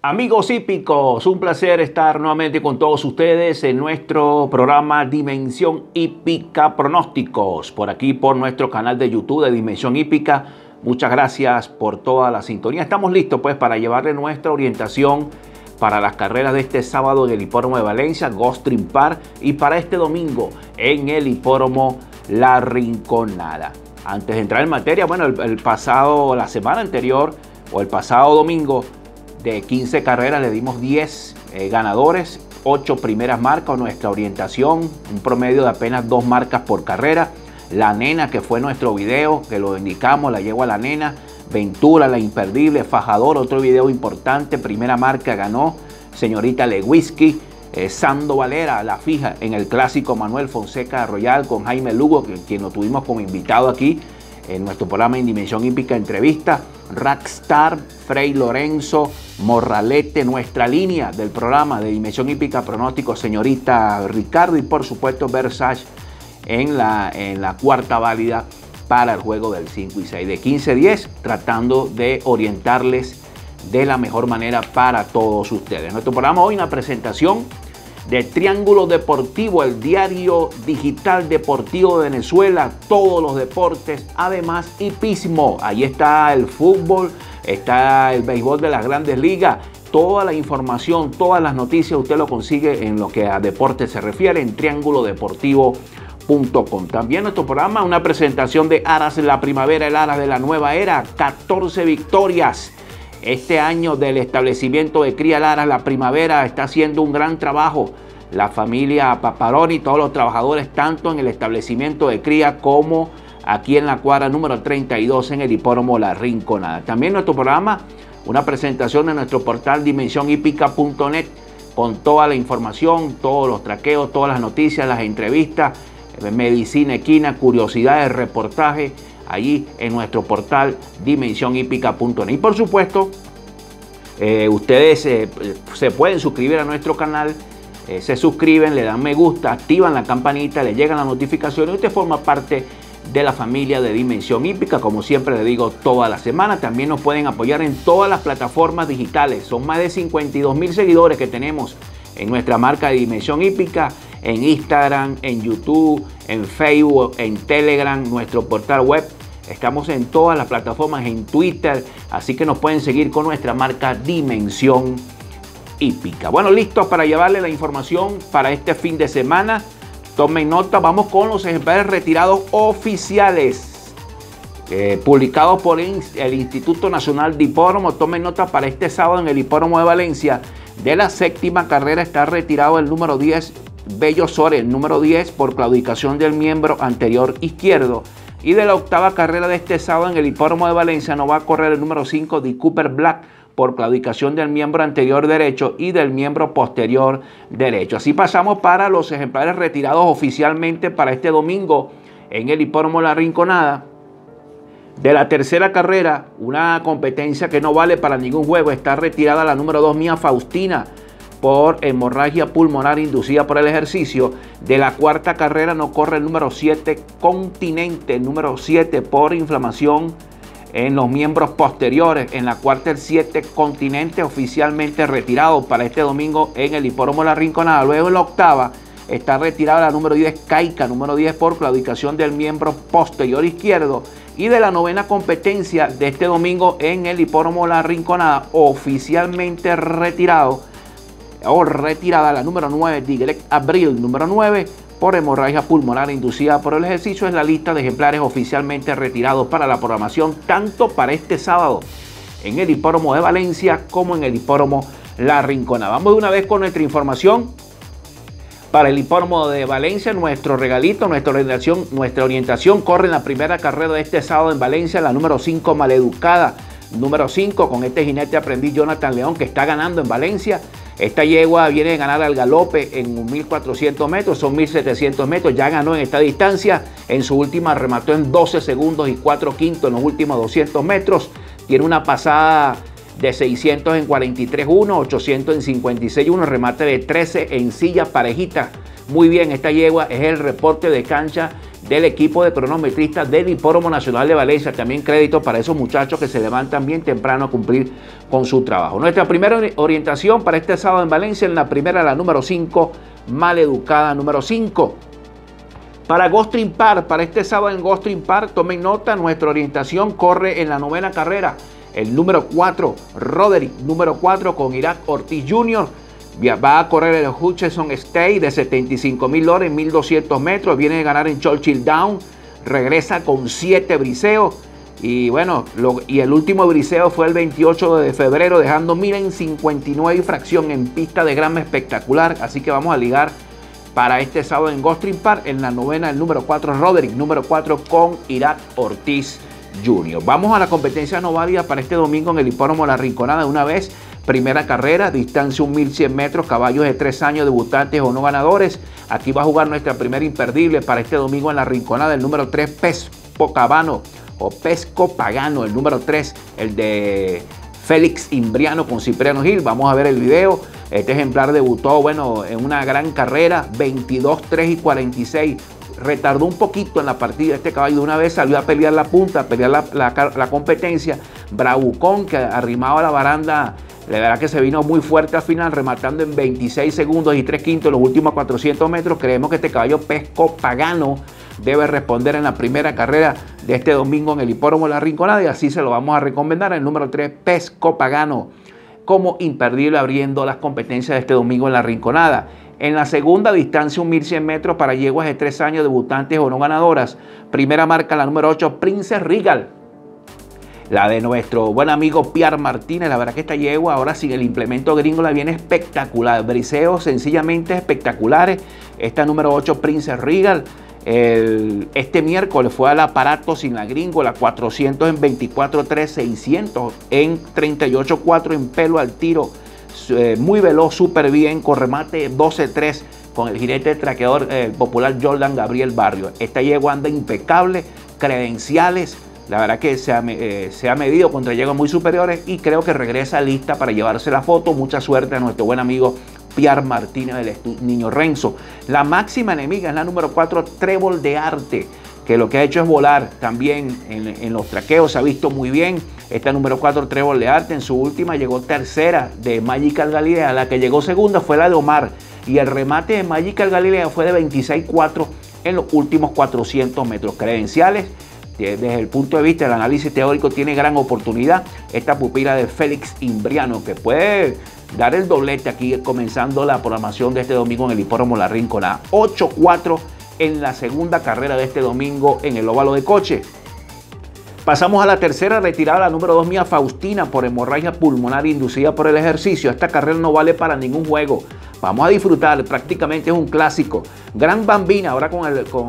Amigos hípicos, un placer estar nuevamente con todos ustedes en nuestro programa Dimensión Hípica Pronósticos, por aquí por nuestro canal de YouTube de Dimensión Hípica. Muchas gracias por toda la sintonía. Estamos listos pues para llevarle nuestra orientación para las carreras de este sábado en el Hipódromo de Valencia, Gulfstream Park, y para este domingo en el Hipódromo La Rinconada. Antes de entrar en materia, bueno, la semana anterior o el pasado domingo, de 15 carreras le dimos 10 ganadores, 8 primeras marcas, nuestra orientación, un promedio de apenas 2 marcas por carrera. La Nena, que fue nuestro video, que lo indicamos, la yegua La Nena. Ventura, la imperdible. Fajador, otro video importante, primera marca, ganó. Señorita Lewinsky. Sando Valera, la fija en el clásico Manuel Fonseca Royal con Jaime Lugo, quien lo tuvimos como invitado aquí en nuestro programa en Dimensión Hípica Entrevista. Rockstar, Frei Lorenzo, Morralete, nuestra línea del programa de Dimensión Hípica Pronóstico, señorita Ricardo, y por supuesto Versace en la cuarta válida para el juego del 5 y 6 de 15-10, tratando de orientarles de la mejor manera para todos ustedes. Nuestro programa hoy, una presentación de Triángulo Deportivo, el diario digital deportivo de Venezuela, todos los deportes, además hipismo. Ahí está el fútbol, está el béisbol de las grandes ligas, toda la información, todas las noticias usted lo consigue en lo que a deportes se refiere en triangulodeportivo.com. También nuestro programa, una presentación de Aras en la Primavera, el Aras de la Nueva Era, 14 victorias. Este año del establecimiento de Cría Aras La Primavera está haciendo un gran trabajo. La familia Paparoni, todos los trabajadores, tanto en el establecimiento de cría como aquí en la cuadra número 32 en el Hipódromo La Rinconada. También nuestro programa, una presentación de nuestro portal dimensionhípica.net con toda la información, todos los traqueos, todas las noticias, las entrevistas, medicina equina, curiosidades, reportajes, allí en nuestro portal dimensionhípica.net. Y por supuesto, ustedes se pueden suscribir a nuestro canal, se suscriben, le dan me gusta, activan la campanita, le llegan las notificaciones y usted forma parte de la familia de Dimensión Hípica, como siempre le digo, toda la semana. También nos pueden apoyar en todas las plataformas digitales. Son más de 52,000 seguidores que tenemos en nuestra marca de Dimensión Hípica, en Instagram, en YouTube, en Facebook, en Telegram, nuestro portal web. Estamos en todas las plataformas, en Twitter, así que nos pueden seguir con nuestra marca Dimensión Hípica. Bueno, listos para llevarle la información para este fin de semana. Tomen nota, vamos con los ejemplares retirados oficiales publicados por el Instituto Nacional de Hipódromo. Tomen nota, para este sábado en el Hipódromo de Valencia, de la séptima carrera está retirado el número 10, Bello Sore, el número 10 por claudicación del miembro anterior izquierdo. Y de la octava carrera de este sábado en el Hipódromo de Valencia no va a correr el número 5, de Cooper Black, por claudicación del miembro anterior derecho y del miembro posterior derecho. Así pasamos para los ejemplares retirados oficialmente para este domingo en el Hipódromo La Rinconada. De la tercera carrera, una competencia que no vale para ningún juego, está retirada la número 2, Mía Faustina, por hemorragia pulmonar inducida por el ejercicio. De la cuarta carrera no corre el número 7, Continente, el número 7 por inflamación en los miembros posteriores. En la cuarta, el 7, Continente, oficialmente retirado para este domingo en el Hipódromo La Rinconada. Luego en la octava está retirada la número 10, Caica, número 10 por claudicación del miembro posterior izquierdo. Y de la novena competencia de este domingo en el Hipódromo La Rinconada, oficialmente retirada la número 9, Direct Abril, número 9, por hemorragia pulmonar inducida por el ejercicio. Es la lista de ejemplares oficialmente retirados para la programación, tanto para este sábado en el Hipódromo de Valencia como en el Hipódromo La Rinconada. Vamos de una vez con nuestra información para el Hipódromo de Valencia. Nuestro regalito, nuestra orientación corre en la primera carrera de este sábado en Valencia, la número 5, Maleducada. Número 5, con este jinete aprendiz Jonathan León, que está ganando en Valencia. Esta yegua viene a ganar al galope en 1.400 metros, son 1.700 metros, ya ganó en esta distancia. En su última remató en 12 segundos y 4 quintos en los últimos 200 metros. Tiene una pasada de 600 en 43.1, 800 en 56.1, remate de 13 en silla parejita. Muy bien, esta yegua es el reporte de cancha del equipo de cronometristas del Hipódromo Nacional de Valencia. También crédito para esos muchachos que se levantan bien temprano a cumplir con su trabajo. Nuestra primera orientación para este sábado en Valencia, en la primera, la número 5, Maleducada, número 5. Para Gulfstream Park, para este sábado en Gulfstream Park, tomen nota, nuestra orientación corre en la 9ª carrera. El número 4, Roderick, número 4, con Irak Ortiz Jr., va a correr el Hutchinson State de $75,000 en 1,200 metros. Viene de ganar en Churchill Down. Regresa con 7 briseos. Y bueno, el último briseo fue el 28 de febrero, dejando 1,000 en 59 y fracción en pista de grama espectacular. Así que vamos a ligar para este sábado en Gulfstream Park, en la 9ª, el número 4, Roderick, número 4, con Irak Ortiz Jr. Vamos a la competencia no válida para este domingo en el Hipódromo La Rinconada de una vez. Primera carrera, distancia 1,100 metros, caballos de 3 años, debutantes o no ganadores. Aquí va a jugar nuestra primera imperdible para este domingo en La Rinconada, el número 3, Pesco Pagano, el número 3, el de Félix Imbriano con Cipriano Gil. Vamos a ver el video. Este ejemplar debutó, bueno, en una gran carrera, 22, 3 y 46. Retardó un poquito en la partida este caballo, de una vez salió a pelear la punta, a pelear la competencia. Bravucón, que arrimaba la baranda, la verdad que se vino muy fuerte al final, rematando en 26 segundos y 3/5 los últimos 400 metros. Creemos que este caballo Pesco Pagano debe responder en la primera carrera de este domingo en el Hipódromo La Rinconada, y así se lo vamos a recomendar. El número 3, Pesco Pagano, como imperdible abriendo las competencias de este domingo en La Rinconada. En la segunda, distancia 1,100 metros para yeguas de 3 años, debutantes o no ganadoras. Primera marca, la número 8, Princess Regal, la de nuestro buen amigo Pierre Martínez. La verdad que esta yegua ahora sin el implemento gringo la viene espectacular. Briseos sencillamente espectaculares. Esta número 8, Princess Regal. Este miércoles fue al aparato sin la gringola, 400 en 24.3, 600 en 38.4 en pelo al tiro. Muy veloz, súper bien, con remate 12.3 con el jinete traqueador popular Jordan Gabriel Barrio. Esta yegua anda impecable, credenciales. La verdad que se ha medido contra yeguas muy superiores y creo que regresa lista para llevarse la foto. Mucha suerte a nuestro buen amigo Pierre Martínez del Niño Renzo. La máxima enemiga es la número 4, Trébol de Arte, que lo que ha hecho es volar también en los traqueos. Se ha visto muy bien. Esta número 4, Trébol de Arte, en su última llegó tercera de Magical Galilea. La que llegó segunda fue la de Omar. Y el remate de Magical Galilea fue de 26.4 en los últimos 400 metros. Credenciales, desde el punto de vista del análisis teórico, tiene gran oportunidad esta pupila de Félix Imbriano, que puede dar el doblete aquí comenzando la programación de este domingo en el Hipódromo La Rinconada. 8-4 en la segunda carrera de este domingo en el óvalo de Coche. Pasamos a la tercera retirada, la número 2, Mía Faustina, por hemorragia pulmonar inducida por el ejercicio. Esta carrera no vale para ningún juego. Vamos a disfrutar, prácticamente es un clásico. Gran Bambina, ahora con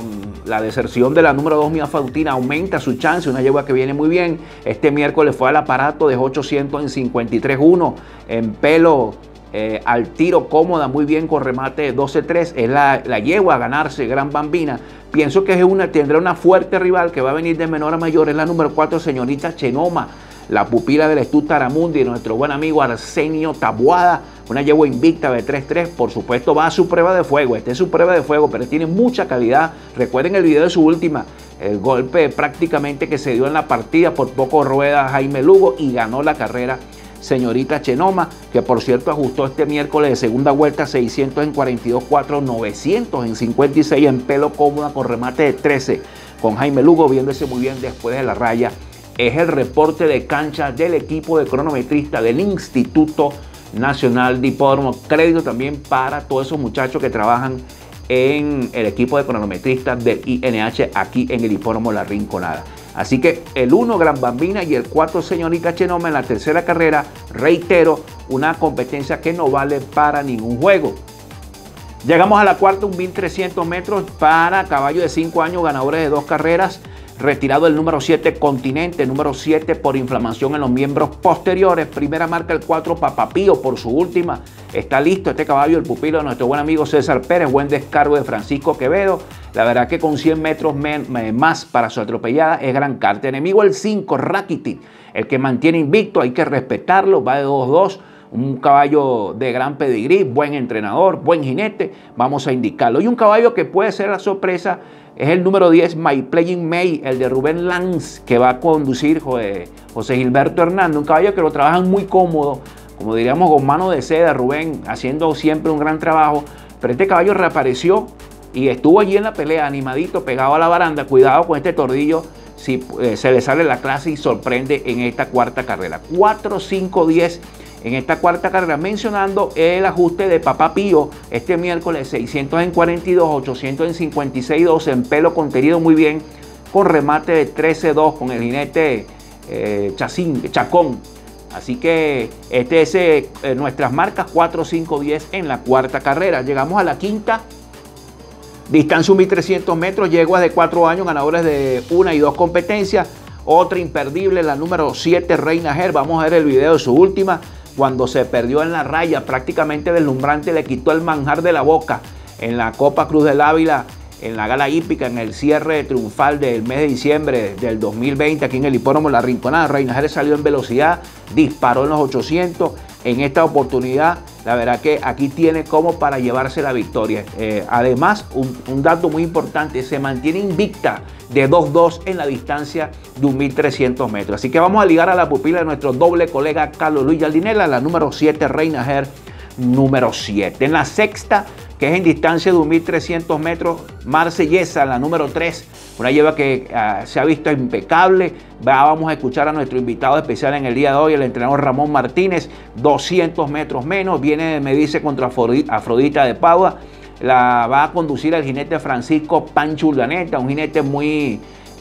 la deserción de la número 2, Mía Faustina, aumenta su chance, una yegua que viene muy bien. Este miércoles fue al aparato, de 800 en 53.1, en pelo al tiro, cómoda, muy bien, con remate de 12.3. Es la yegua a ganarse, Gran Bambina. Pienso que tendrá una fuerte rival que va a venir de menor a mayor. Es la número 4, Señorita Chenoma, la pupila del Estud Taramundi de nuestro buen amigo Arsenio Taboada. Una yegua invicta de 3-3, por supuesto va a su prueba de fuego. Esta es su prueba de fuego, pero tiene mucha calidad. Recuerden el video de su última, el golpe prácticamente que se dio en la partida, por poco rueda Jaime Lugo y ganó la carrera Señorita Chenoma, que por cierto ajustó este miércoles de segunda vuelta 600 en 42.4, 900 en 56 en pelo cómoda con remate de 13, con Jaime Lugo viéndose muy bien después de la raya. Es el reporte de cancha del equipo de cronometristas del Instituto Nacional de Hipódromo. Crédito también para todos esos muchachos que trabajan en el equipo de cronometristas del INH aquí en el Hipódromo La Rinconada. Así que el 1, Gran Bambina, y el 4, Señorita Chenoma en la tercera carrera. Reitero, una competencia que no vale para ningún juego. Llegamos a la cuarta, 1.300 metros para caballo de 5 años, ganadores de 2 carreras. Retirado el número 7, Continente, número 7 por inflamación en los miembros posteriores. Primera marca el 4, Papapío, por su última. Está listo este caballo, el pupilo de nuestro buen amigo César Pérez. Buen descargo de Francisco Quevedo. La verdad que con 100 metros más para su atropellada es gran carta. Enemigo el 5, Rakitic, el que mantiene invicto, hay que respetarlo. Va de 2-2. un caballo de gran pedigrí, buen entrenador, buen jinete, vamos a indicarlo. Y un caballo que puede ser la sorpresa es el número 10, My Playing May, el de Rubén Lanz, que va a conducir José Gilberto Hernández, un caballo que lo trabajan muy cómodo, como diríamos con mano de seda, Rubén, haciendo siempre un gran trabajo, pero este caballo reapareció y estuvo allí en la pelea, animadito, pegado a la baranda. Cuidado con este tordillo, si se le sale la clase y sorprende en esta cuarta carrera. 4, 5, 10 en esta cuarta carrera, mencionando el ajuste de Papá Pío este miércoles, 600 en 42, 800 en 56, 2 en pelo contenido muy bien, con remate de 13-2 con el jinete Chacón. Así que este es nuestras marcas 4, 5, 10 en la cuarta carrera. Llegamos a la quinta. Distancia 1.300 metros, yeguas de 4 años, ganadores de 1 y 2 competencias. Otra imperdible, la número 7, Reina Her. Vamos a ver el video de su última, cuando se perdió en la raya, prácticamente deslumbrante, le quitó el manjar de la boca en la Copa Cruz del Ávila, en la gala hípica, en el cierre triunfal del mes de diciembre del 2020, aquí en el hipódromo La Rinconada. Reina Her salió en velocidad, disparó en los 800. En esta oportunidad, la verdad que aquí tiene como para llevarse la victoria. Además, un dato muy importante, se mantiene invicta de 2-2 en la distancia de 1.300 metros. Así que vamos a ligar a la pupila de nuestro doble colega Carlos Luis Yaldinela, la número 7, Reina Her, número 7. En la sexta, que es en distancia de 1.300 metros, Marsellesa, la número 3, una yegua que se ha visto impecable. Vamos a escuchar a nuestro invitado especial en el día de hoy, el entrenador Ramón Martínez. 200 metros menos, viene de medirse contra Afrodita de Padua. La va a conducir el jinete Francisco Pancho Urdaneta, un jinete muy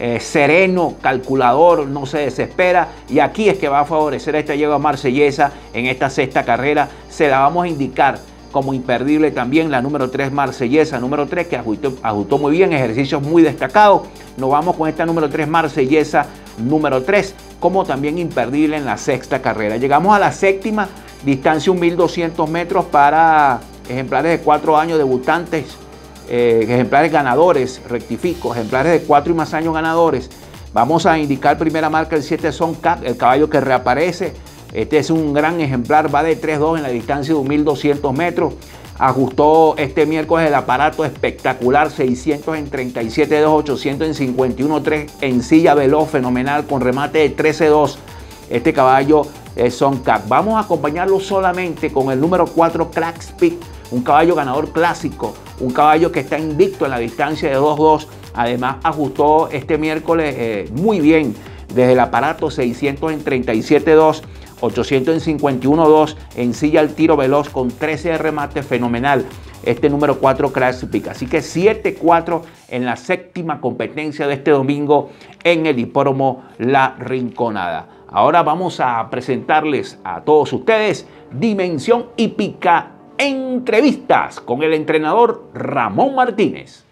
sereno, calculador, no se desespera, y aquí es que va a favorecer a esta yegua marsellesa en esta sexta carrera. Se la vamos a indicar como imperdible también la número 3, Marsellesa, número 3, que ajustó muy bien, ejercicios muy destacados. Nos vamos con esta número 3, Marsellesa, número 3, como también imperdible en la sexta carrera. Llegamos a la séptima, distancia 1.200 metros para ejemplares de 4 años debutantes, ejemplares ganadores, rectifico, ejemplares de 4 y más años ganadores. Vamos a indicar primera marca, el 7, Son Cap, el caballo que reaparece. Este es un gran ejemplar, va de 3-2 en la distancia de 1.200 metros. Ajustó este miércoles el aparato espectacular, 600 en 37-2, 800 en 51-3, en silla veloz, fenomenal, con remate de 13-2. Este caballo es Son Cap. Vamos a acompañarlo solamente con el número 4, Crack Speed, un caballo ganador clásico, un caballo que está invicto en la distancia de 2-2. Además, ajustó este miércoles muy bien desde el aparato, 600 en 37-2, 800 en 51-2, en silla al tiro veloz con 13 de remate, fenomenal. Este número 4, Crash Pick. Así que 7-4 en la séptima competencia de este domingo en el hipódromo La Rinconada. Ahora vamos a presentarles a todos ustedes Dimensión Hípica Entrevistas con el entrenador Ramón Martínez.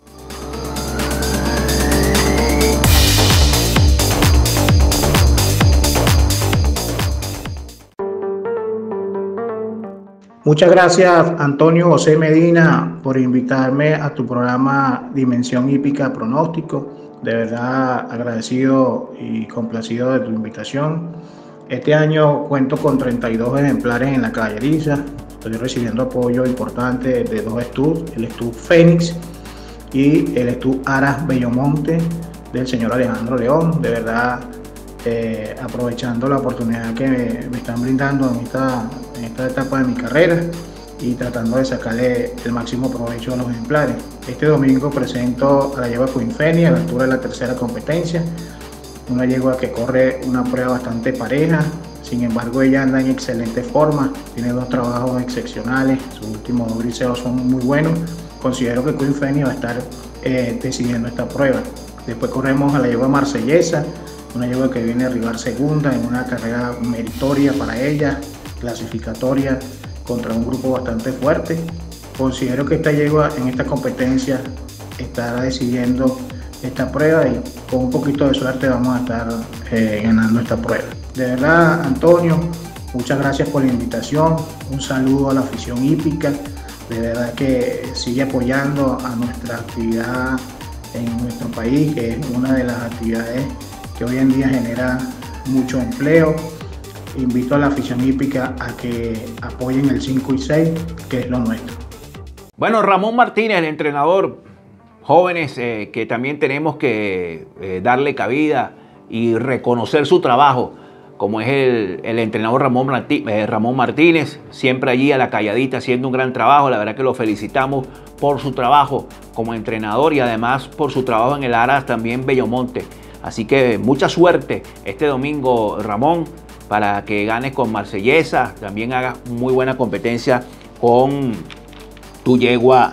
Muchas gracias, Antonio José Medina, por invitarme a tu programa Dimensión Hípica Pronóstico. De verdad agradecido y complacido de tu invitación. Este año cuento con 32 ejemplares en la caballeriza. Estoy recibiendo apoyo importante de 2 stud, el stud Fénix y el stud Aras Bellomonte del señor Alejandro León. De verdad, aprovechando la oportunidad que me están brindando en esta etapa de mi carrera y tratando de sacarle el máximo provecho a los ejemplares. Este domingo presento a la yegua Queen Fanny a la altura de la tercera competencia, una yegua que corre una prueba bastante pareja. Sin embargo, ella anda en excelente forma, tiene 2 trabajos excepcionales, sus últimos 2 briseos son muy buenos. Considero que Queen Fanny va a estar decidiendo esta prueba. Después corremos a la yegua Marsellesa, una yegua que viene a arribar segunda en una carrera meritoria para ella, clasificatoria contra un grupo bastante fuerte. Considero que esta yegua en esta competencia estará decidiendo esta prueba y con un poquito de suerte vamos a estar ganando esta prueba. De verdad, Antonio, muchas gracias por la invitación. Un saludo a la afición hípica. De verdad que sigue apoyando a nuestra actividad en nuestro país, que es una de las actividades que hoy en día genera mucho empleo. invito a la afición hípica a que apoyen el 5 y 6, que es lo nuestro. Bueno, Ramón Martínez, el entrenador, jóvenes que también tenemos que darle cabida y reconocer su trabajo, como es el entrenador Ramón Martínez, siempre allí a la calladita haciendo un gran trabajo. La verdad que lo felicitamos por su trabajo como entrenador y además por su trabajo en el Aras también Bellomonte. Así que mucha suerte este domingo, Ramón, para que ganes con Marsellesa, también hagas muy buena competencia con tu yegua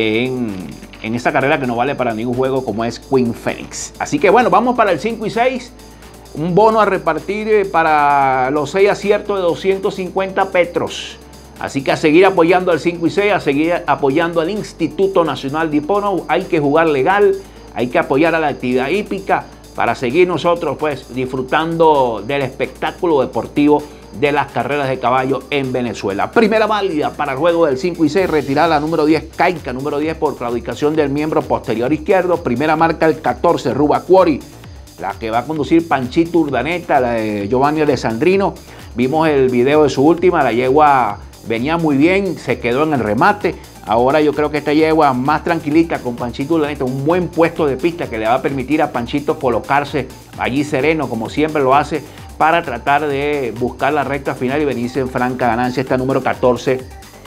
en esa carrera que no vale para ningún juego como es Queen Phoenix. Así que bueno, vamos para el 5 y 6. Un bono a repartir para los 6 aciertos de 250 petros. Así que a seguir apoyando al 5 y 6, a seguir apoyando al Instituto Nacional de Hipódromo. Hay que jugar legal, hay que apoyar a la actividad hípica para seguir nosotros pues disfrutando del espectáculo deportivo de las carreras de caballo en Venezuela. Primera válida para el juego del 5 y 6, retirada la número 10, Caica, número 10 por claudicación del miembro posterior izquierdo. Primera marca el 14, Rubacuori, la que va a conducir Panchito Urdaneta, la de Giovanni Alessandrino. Vimos el video de su última, la yegua venía muy bien, se quedó en el remate. Ahora yo creo que esta yegua más tranquilita con Panchito Urdaneta, un buen puesto de pista que le va a permitir a Panchito colocarse allí sereno, como siempre lo hace, para tratar de buscar la recta final y venirse en franca ganancia. Esta número 14,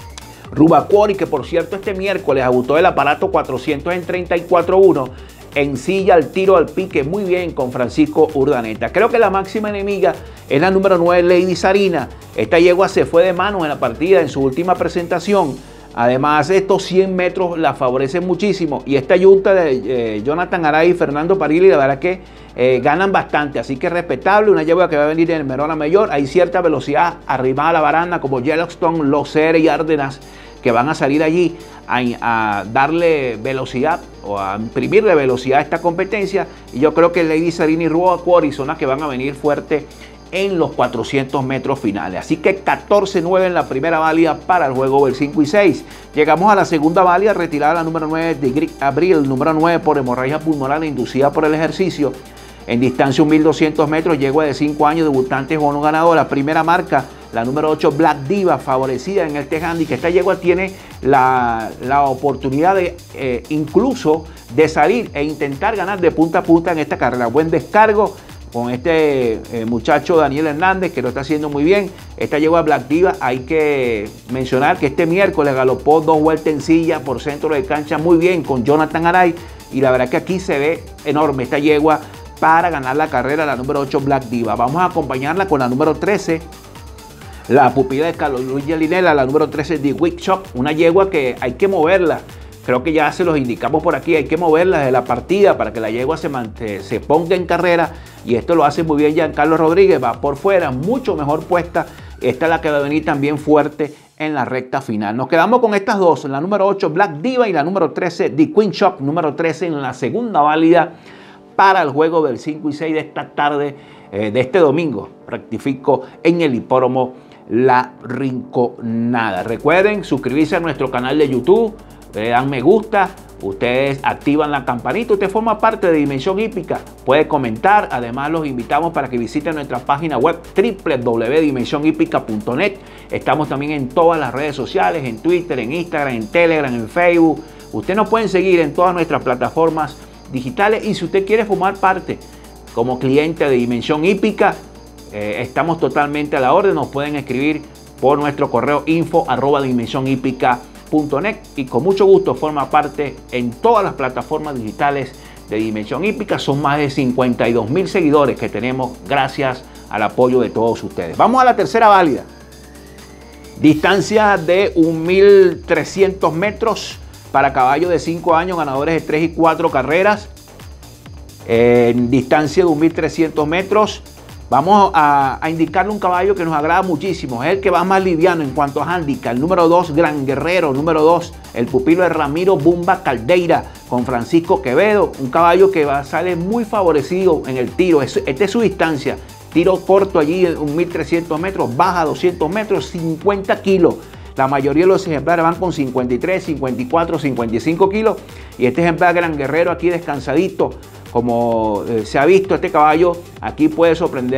Rubacuori, que por cierto este miércoles agotó el aparato 400 en 34-1. Ensilla al tiro al pique muy bien con Francisco Urdaneta. Creo que la máxima enemiga es la número 9, Lady Sarina. Esta yegua se fue de manos en la partida en su última presentación. Además, estos 100 metros la favorecen muchísimo. Y esta yunta de Jonathan Aray y Fernando Parili, la verdad que ganan bastante. Así que respetable. Una yegua que va a venir en Merona Mayor. Hay cierta velocidad arriba a la baranda como Yellowstone, Locere y Árdenas, que van a salir allí a darle velocidad o a imprimirle velocidad a esta competencia. Y yo creo que Lady Sarini y Rubacuori son las que van a venir fuerte en los 400 metros finales. Así que 14-9 en la primera válida para el juego del 5 y 6. Llegamos a la segunda válida, retirada la número 9 de Greg Abril, número 9 por hemorragia pulmonar inducida por el ejercicio. En distancia 1200 metros, yegua de 5 años, debutante bono ganadora. Primera marca, la número 8, Black Diva, favorecida en este handicap. Esta yegua tiene la oportunidad de incluso de salir e intentar ganar de punta a punta en esta carrera. Buen descargo con este muchacho Daniel Hernández, que lo está haciendo muy bien. Esta yegua Black Diva, hay que mencionar que este miércoles galopó 2 vueltas en silla por centro de cancha muy bien con Jonathan Aray. Y la verdad que aquí se ve enorme esta yegua para ganar la carrera, la número 8, Black Diva. Vamos a acompañarla con la número 13, la pupila de Carlos Luis Yalinela, la número 13, The Wick Shop, una yegua que hay que moverla. Creo que ya se los indicamos por aquí, hay que moverla de la partida para que la yegua se ponga en carrera. Y esto lo hace muy bien Giancarlo Rodríguez, va por fuera, mucho mejor puesta. Esta es la que va a venir también fuerte en la recta final. Nos quedamos con estas dos, la número 8, Black Diva, y la número 13, The Queen Shop, número 13 en la segunda válida para el juego del 5 y 6 de esta tarde, de este domingo, rectifico, en el hipódromo La Rinconada. Recuerden suscribirse a nuestro canal de YouTube, le dan me gusta, ustedes activan la campanita, usted forma parte de Dimensión Hípica, puede comentar. Además los invitamos para que visiten nuestra página web www.dimensionhípica.net. Estamos también en todas las redes sociales, en Twitter, en Instagram, en Telegram, en Facebook. Ustedes nos pueden seguir en todas nuestras plataformas digitales, y si usted quiere formar parte como cliente de Dimensión Hípica, estamos totalmente a la orden. Nos pueden escribir por nuestro correo info@dimensionhípica.net y con mucho gusto forma parte en todas las plataformas digitales de Dimensión Hípica. Son más de 52,000 seguidores que tenemos gracias al apoyo de todos ustedes. Vamos a la tercera válida. Distancia de 1.300 metros para caballos de 5 años, ganadores de 3 y 4 carreras. En distancia de 1.300 metros. Vamos a indicarle un caballo que nos agrada muchísimo. Es el que va más liviano en cuanto a handicap. El número 2, Gran Guerrero. Número 2, el pupilo de Ramiro Bumba Caldeira con Francisco Quevedo. Un caballo que sale muy favorecido en el tiro. Esta es su distancia. Tiro corto allí, 1.300 metros. Baja 200 metros, 50 kilos. La mayoría de los ejemplares van con 53, 54, 55 kilos. Y este ejemplar Gran Guerrero aquí descansadito, como se ha visto, este caballo aquí puede sorprender.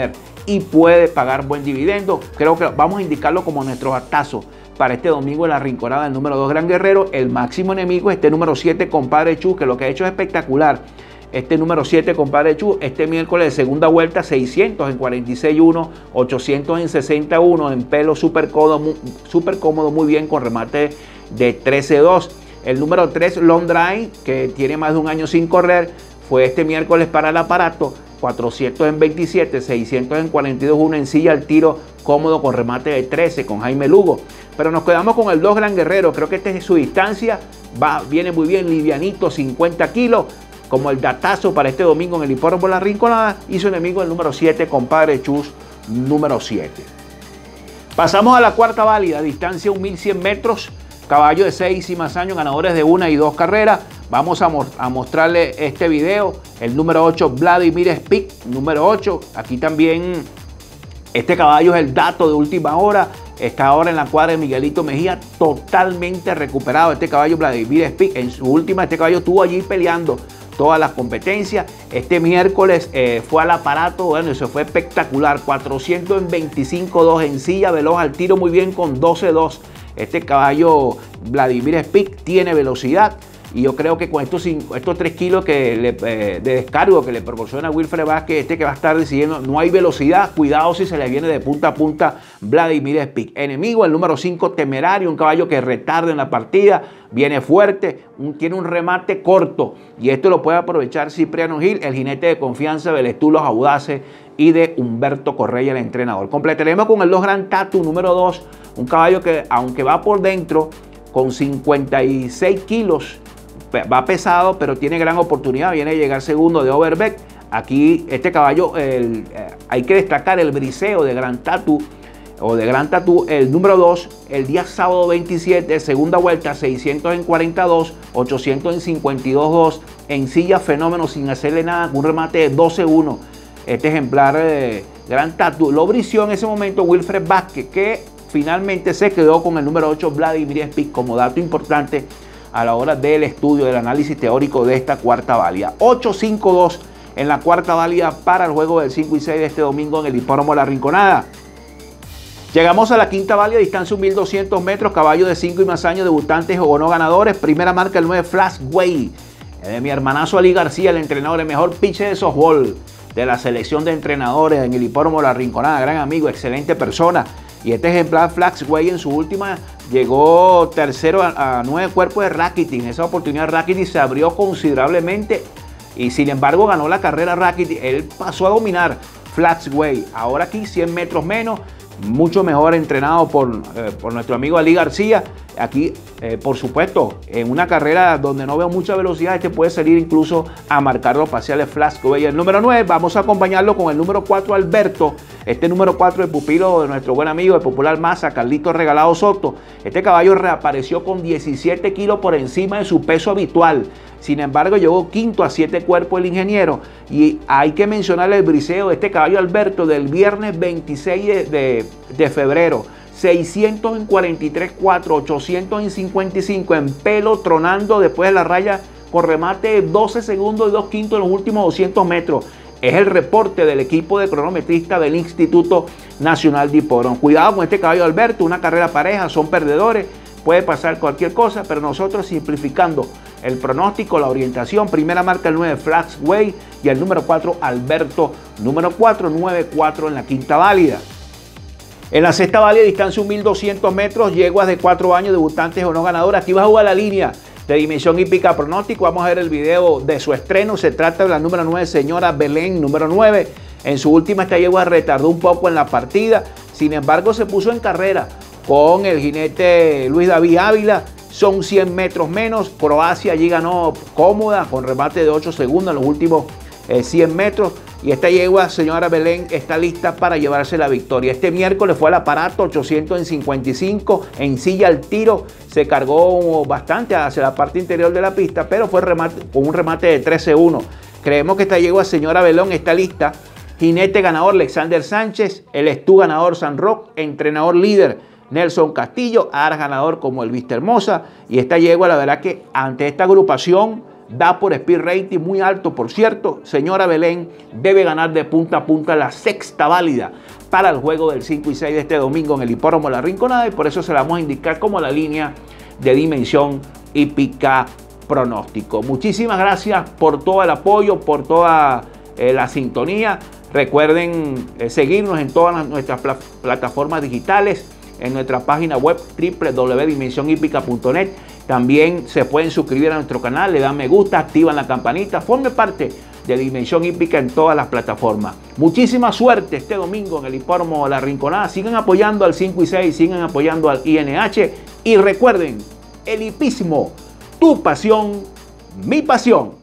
y puede pagar buen dividendo. Creo que vamos a indicarlo como nuestro batazo para este domingo en la rinconada del número 2 Gran Guerrero. El máximo enemigo es este número 7 Compadre Chu, que lo que ha hecho es espectacular. Este número 7 Compadre Chu, este miércoles de segunda vuelta, 600 en 46.1, 800 en 61, en pelo súper cómodo, muy bien, con remate de 13.2. El número 3 Long Drive, que tiene más de un año sin correr, fue este miércoles para el aparato, 400 en 27, 600 en 42.1, en silla al tiro, cómodo, con remate de 13, con Jaime Lugo. Pero nos quedamos con el 2 Gran Guerrero. Creo que esta es su distancia, viene muy bien, livianito, 50 kilos, como el datazo para este domingo en el hipódromo La Rinconada, y su enemigo el número 7, Compadre Chus, número 7. Pasamos a la cuarta válida, distancia 1.100 metros, caballo de 6 y más años, ganadores de 1 y 2 carreras. Vamos a mostrarle este video, el número 8, Vladimir Speak, número 8. Aquí también este caballo es el dato de última hora. Está ahora en la cuadra de Miguelito Mejía, totalmente recuperado. Este caballo Vladimir Speak, en su última, este caballo estuvo allí peleando todas las competencias. Este miércoles fue al aparato, bueno, eso fue espectacular. 400 en 25.2, en silla, veloz al tiro, muy bien, con 12.2. Este caballo Vladimir Speak tiene velocidad. Y yo creo que con estos 3 kilos de descargo que le proporciona Wilfred Vázquez, que va a estar decidiendo, no hay velocidad. Cuidado si se le viene de punta a punta Vladimir Speak. Enemigo, el número 5, Temerario, un caballo que retarda en la partida, viene fuerte, tiene un remate corto. Y esto lo puede aprovechar Cipriano Gil, el jinete de confianza de Estulos Audaces y de Humberto Correa, el entrenador. Completaremos con el 2 Gran Tatu, número 2, un caballo que, aunque va por dentro con 56 kilos, va pesado, pero tiene gran oportunidad. Viene a llegar segundo de Overbeck. Aquí este caballo, hay que destacar el briseo de Gran Tatu, el número 2, el día sábado 27, segunda vuelta, 600 en 42, 800 en 52.2, en silla fenómeno, sin hacerle nada, con un remate de 12.1. Este ejemplar Gran Tatu lo brició en ese momento Wilfred Vázquez, que finalmente se quedó con el número 8, Vladimir Speak, como dato importante a la hora del estudio, del análisis teórico de esta cuarta válida. 8-5-2 en la cuarta válida para el juego del 5 y 6 de este domingo en el hipódromo La Rinconada. Llegamos a la quinta válida, distancia 1.200 metros, caballo de 5 y más años, debutantes o no ganadores. Primera marca el 9 Flashway, de mi hermanazo Ali García, el entrenador, el mejor pitcher de softball de la selección de entrenadores en el hipódromo La Rinconada. Gran amigo, excelente persona. Y este ejemplar Flashway en su última llegó tercero a 9 cuerpos de Rakitic. En esa oportunidad Rakitic se abrió considerablemente y sin embargo ganó la carrera Rakitic. Él pasó a dominar Flashway. Ahora aquí 100 metros menos, mucho mejor entrenado por nuestro amigo Ali García. Aquí, por supuesto, en una carrera donde no veo mucha velocidad, este puede salir incluso a marcar los parciales Flashway. El número 9, vamos a acompañarlo con el número 4, Alberto. Este número 4 es pupilo de nuestro buen amigo de Popular Masa, Carlito Regalado Soto. Este caballo reapareció con 17 kilos por encima de su peso habitual. Sin embargo, llegó quinto a 7 cuerpos el ingeniero. Y hay que mencionar el briseo de este caballo Alberto del viernes 26 de febrero. 600 en 43.4, 800 en 55, en pelo, tronando después de la raya con remate de 12 segundos y 2 quintos en los últimos 200 metros. Es el reporte del equipo de cronometristas del Instituto Nacional de Hipódromo. Cuidado con este caballo Alberto, una carrera pareja, son perdedores, puede pasar cualquier cosa, pero nosotros simplificando el pronóstico, la orientación, primera marca el 9 Flashway y el número 4 Alberto, número 4, 9-4 en la quinta válida. En la sexta válida, distancia 1.200 metros, yeguas de 4 años, debutantes o no ganadoras. Aquí va a jugar la línea de Dimensión Hípica Pronóstico. Vamos a ver el video de su estreno. Se trata de la número 9, Señora Belén, número 9. En su última, esta yegua retardó un poco en la partida. Sin embargo, se puso en carrera con el jinete Luis David Ávila. Son 100 metros menos. Croacia allí ganó cómoda con remate de 8 segundos en los últimos 100 metros. Y esta yegua, Señora Belén, está lista para llevarse la victoria. Este miércoles fue al aparato, 800 en 55, en silla al tiro. Se cargó bastante hacia la parte interior de la pista, pero fue con un remate de 13-1. Creemos que esta yegua, Señora Belén, está lista. Jinete ganador, Alexander Sánchez. El Estú ganador, San Roque. Entrenador líder, Nelson Castillo. Aras ganador como el Vista Hermosa. Y esta yegua, la verdad que ante esta agrupación, da por speed rating muy alto, por cierto. Señora Belén debe ganar de punta a punta la sexta válida para el juego del 5 y 6 de este domingo en el Hipódromo La Rinconada, y por eso se la vamos a indicar como la línea de Dimensión Hípica Pronóstico. Muchísimas gracias por todo el apoyo, por toda la sintonía. Recuerden seguirnos en todas nuestras plataformas digitales, en nuestra página web www.dimensionhípica.net. También se pueden suscribir a nuestro canal, le dan me gusta, activan la campanita, forme parte de Dimensión Hípica en todas las plataformas. Muchísima suerte este domingo en el Hipódromo La Rinconada. Sigan apoyando al 5 y 6, sigan apoyando al INH y recuerden, el hipismo, tu pasión, mi pasión.